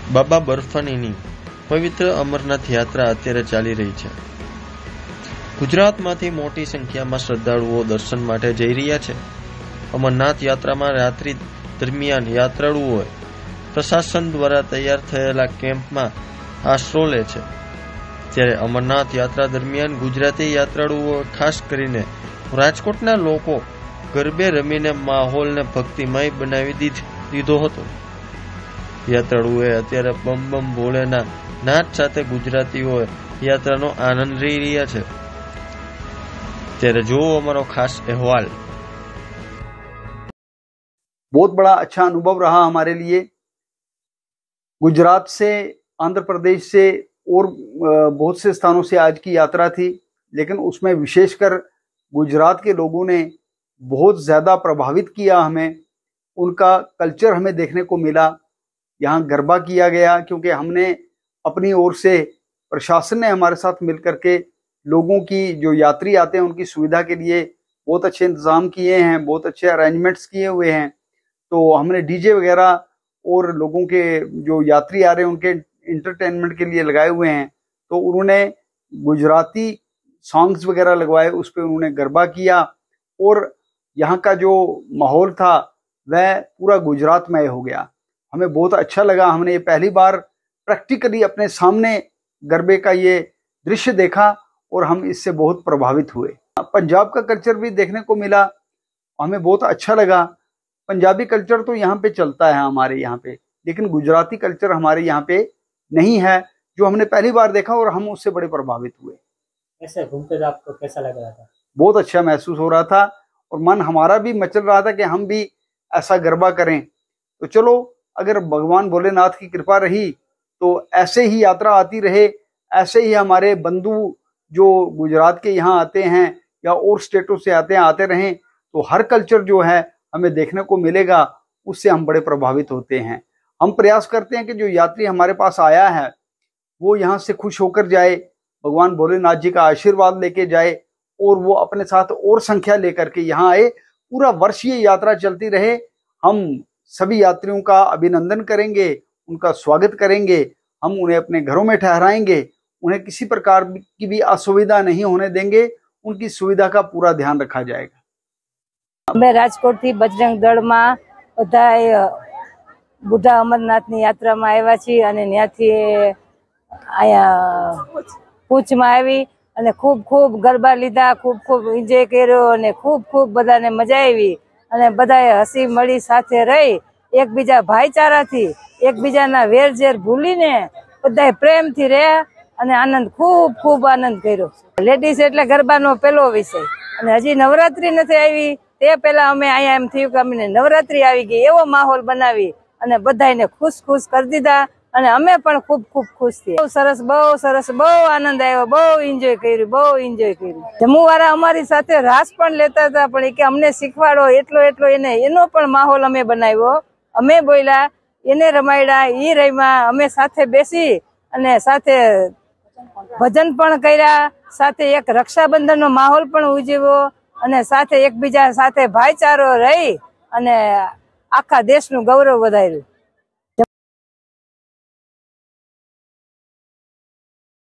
બાબા બર્ફાનીની પવિત્ર અમરનાથ યાત્રા અત્યારે ચાલી રહી છે। ગુજરાતમાંથી મોટી સંખ્યામાં શ્રદ્ધાળુઓ દર્શન માટે જઈ રહ્યા છે। અમરનાથ યાત્રામાં રાત્રિ દરમિયાન યાત્રાળુઓએ પ્રશાસન દ્વારા તૈયાર થયેલા કેમ્પમાં આશરો લે છે। ત્યારે અમરનાથ યાત્રા દરમિયાન ગુજરાતી યાત્રાળુઓ ખાસ કરીને રાજકોટના લોકો ગરબે રમીને માહોલને ભક્તિમય બનાવી દીધો હતો। યાત્રાળુઓએ અત્યારે બમ બમ ભોળેના નાદ સાથે ગુજરાતીઓ યાત્રાનો આનંદ લઈ રહ્યા છે। ત્યારે જોવો અમારો ખાસ અહેવાલ। बहुत बड़ा अच्छा अनुभव रहा हमारे लिए। गुजरात से, आंध्र प्रदेश से और बहुत से स्थानों से आज की यात्रा थी, लेकिन उसमें विशेषकर गुजरात के लोगों ने बहुत ज़्यादा प्रभावित किया हमें। उनका कल्चर हमें देखने को मिला। यहाँ गरबा किया गया क्योंकि हमने अपनी ओर से, प्रशासन ने हमारे साथ मिलकर के लोगों की, जो यात्री आते हैं उनकी सुविधा के लिए बहुत अच्छे इंतजाम किए हैं, बहुत अच्छे अरेंजमेंट्स किए हुए हैं। तो हमने डीजे वगैरह और लोगों के जो यात्री आ रहे हैं उनके इंटरटेनमेंट के लिए लगाए हुए हैं। तो उन्होंने गुजराती सॉन्ग्स वगैरह लगवाए, उस पर उन्होंने गरबा किया और यहाँ का जो माहौल था वह पूरा गुजरातमय हो गया। हमें बहुत अच्छा लगा। हमने ये पहली बार प्रैक्टिकली अपने सामने गरबे का ये दृश्य देखा और हम इससे बहुत प्रभावित हुए। पंजाब का कल्चर भी देखने को मिला, हमें बहुत अच्छा लगा। पंजाबी कल्चर तो यहाँ पे चलता है हमारे यहाँ पे, लेकिन गुजराती कल्चर हमारे यहाँ पे नहीं है, जो हमने पहली बार देखा और हम उससे बड़े प्रभावित हुए। ऐसे घूमते आपको कैसा लग रहा था? बहुत अच्छा महसूस हो रहा था और मन हमारा भी मचल रहा था कि हम भी ऐसा गरबा करें। तो चलो, अगर भगवान भोलेनाथ की कृपा रही तो ऐसे ही यात्रा आती रहे, ऐसे ही हमारे बंधु जो गुजरात के यहाँ आते हैं या और स्टेटों से आते रहें, तो हर कल्चर जो है हमें देखने को मिलेगा, उससे हम बड़े प्रभावित होते हैं। हम प्रयास करते हैं कि जो यात्री हमारे पास आया है वो यहाँ से खुश होकर जाए, भगवान भोलेनाथ जी का आशीर्वाद लेके जाए और वो अपने साथ और संख्या लेकर के यहाँ आए। पूरा वर्ष ये यात्रा चलती रहे। हम सभी यात्रियों का अभिनंदन करेंगे, उनका स्वागत करेंगे, हम उन्हें अपने घरों में ठहराएंगे, उन्हें किसी प्रकार की भी असुविधा नहीं होने देंगे, उनकी सुविधा का पूरा ध्यान रखा जाएगा। અમે રાજકોટથી બજરંગ દળમાં બધાએ બુઢા અમરનાથની યાત્રામાં આવ્યા છીએ અને ત્યાંથી અહીંયા પૂંછમાં આવી અને ખૂબ ખૂબ ગરબા લીધા, ખૂબ ખૂબ એન્જોય કર્યો અને ખૂબ ખૂબ બધાને મજા આવી અને બધાએ હસી મળી સાથે રહી એકબીજા ભાઈચારાથી એકબીજાના વેરઝેર ભૂલીને બધાએ પ્રેમથી રહ્યા અને આનંદ ખૂબ ખૂબ આનંદ કર્યો। લેડીઝ એટલે ગરબાનો પહેલો વિષય અને હજી નવરાત્રી નથી આવી તે પહેલા અમે અહીંયા એમ થયું કે અમને નવરાત્રી આવી ગઈ એવો માહોલ બનાવી અને બધાને ખુશ ખુશ કરી દીધા અને અમે પણ ખૂબ ખૂબ ખુશ થયા। બહુ સરસ બહુ આનંદ આવ્યો, બહુ એન્જોય કર્યું। જમ્મુવાળા અમારી સાથે રાસ પણ લેતા હતા, પણ એ કે અમને શીખવાડો એટલો એનો પણ માહોલ અમે બનાવ્યો। અમે બોલ્યા, એને રમાડ્યા, એ રમ્યા, અમે સાથે બેસી અને સાથે ભજન પણ કર્યા, સાથે એક રક્ષાબંધનનો માહોલ પણ ઉજવ્યો અને સાથે એકબીજા સાથે ભાઈચારો રહી અને આખા દેશનું ગૌરવ વધાર્યું।